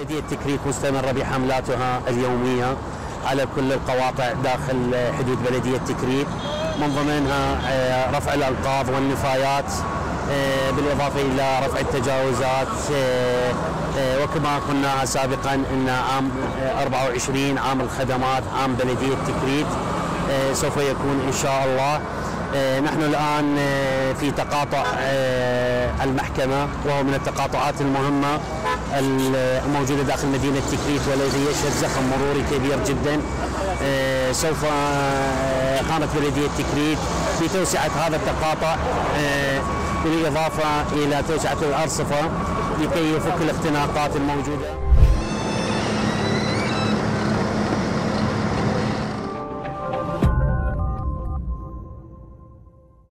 بلدية تكريت مستمرة بحملاتها اليومية على كل القواطع داخل حدود بلدية تكريت، من ضمنها رفع الألقاب والنفايات، بالإضافة إلى رفع التجاوزات. وكما قلنا سابقا أن عام 24 عام الخدمات، عام بلدية تكريت سوف يكون إن شاء الله. نحن الآن في تقاطع المحكمة، وهو من التقاطعات المهمة الموجودة داخل مدينة تكريت، والذي يشهد زخم مروري كبير جدا. سوف قامت بلدية تكريت بتوسعة هذا التقاطع، بالإضافة إلى توسعة الأرصفة لكي يفك الاختناقات الموجودة.